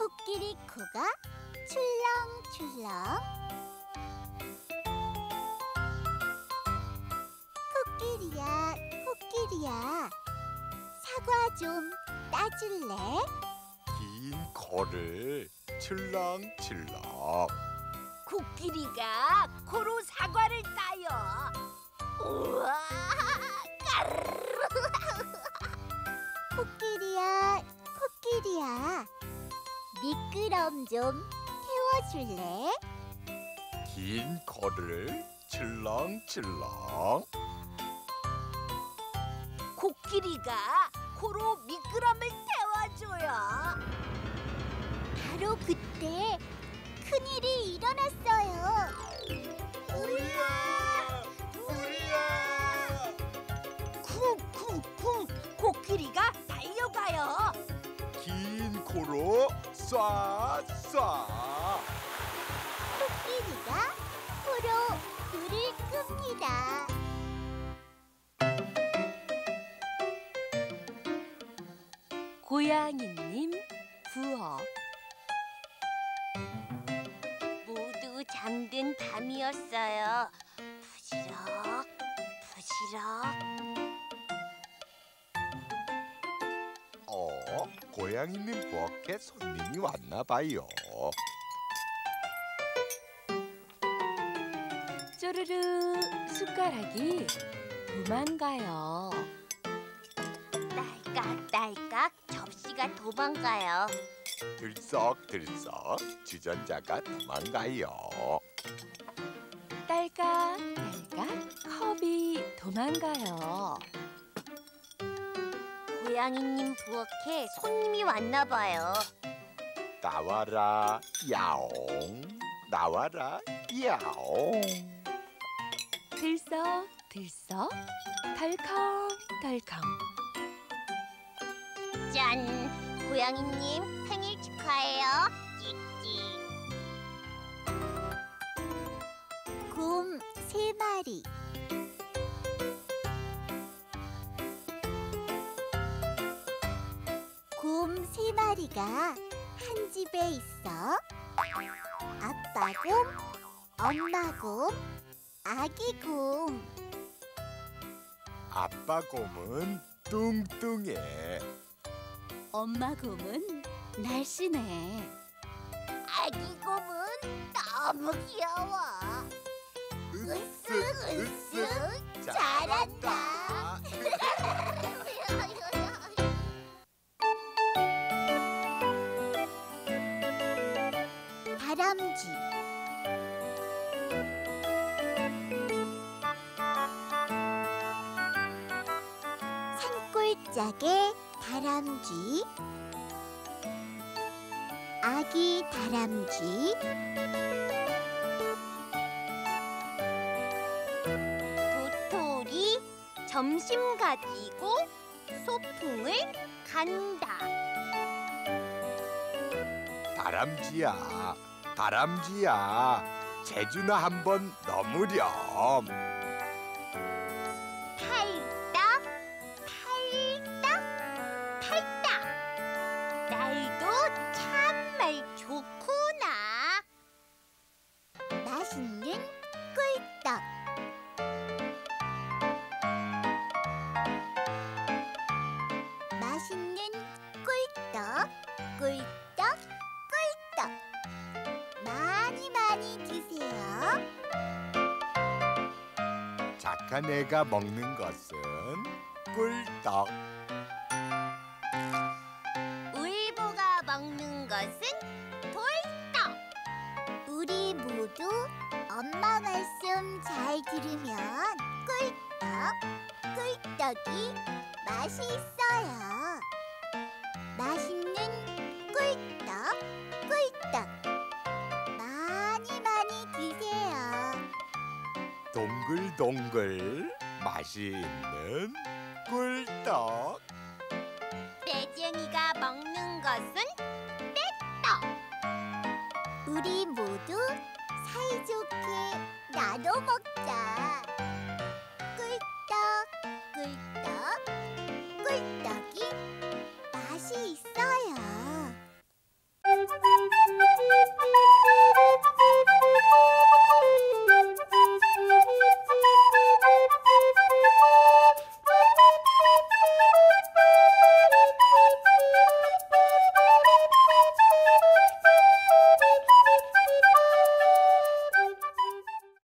코끼리 코가 출렁출렁. 코끼리야, 코끼리야, 사과 좀 따줄래? 긴 코를 칠렁칠렁. 코끼리가 코로 사과를 따요. 우와, 까르르. 코끼리야, 코끼리야, 미끄럼 좀 태워줄래? 긴 코를 칠렁칠렁. 코끼리가 코로 미끄럼을 태워줘요. 바로 그때 큰일이 일어났어요. 우리야! 우리야! 쿵쿵쿵, 코끼리가 달려가요. 긴 코로 쏴쏴. 코끼리가 코로 불을 끕니다. 고양이님 부엌. 모두 잠든 밤이었어요. 부지럭 부지럭. 고양이님 부엌에 손님이 왔나 봐요. 쪼르르, 숟가락이 도망가요. 딸깍딸깍, 접시가 도망가요. 들썩들썩, 주전자가 도망가요. 딸깍딸깍, 컵이 도망가요. 고양이님 부엌에 손님이 왔나 봐요. 나와라 야옹, 나와라 야옹. 들썩들썩, 덜컹덜컹. 짠! 고양이님 생일 축하해요. 찍찍. 곰 3마리. 곰 3마리가 한 집에 있어. 아빠 곰, 엄마 곰, 아기 곰. 아빠 곰은 뚱뚱해. 엄마 곰은 날씬해. 아기 곰은 너무 귀여워. 으쓱으쓱 잘한다. 다람쥐. 산골짜기 다람쥐. 아기 다람쥐. 도토리 점심 가지고 소풍을 간다. 다람쥐야, 다람쥐야, 제주나 한번 넘으렴. 탈딱 탈딱 탈딱. 날도 참말 좋구나. 맛있는 꿀떡. 맛있는 꿀떡, 꿀떡, 꿀떡. 많이 많이 드세요. 착한 애가 먹는 것은 꿀떡. 울보가 먹는 것은 돌떡. 우리 모두 엄마 말씀 잘 들으면 꿀떡, 꿀떡이 맛이 있어요. 맛있는 꿀떡, 꿀떡. 많이 많이 드세요. 동글동글 맛이 있는 꿀떡. 떼쟁이가 먹는 것은 떼떡. 우리 모두 사이좋게 나눠 먹자. 꿀떡, 꿀떡, 꿀떡이 맛이 있어요.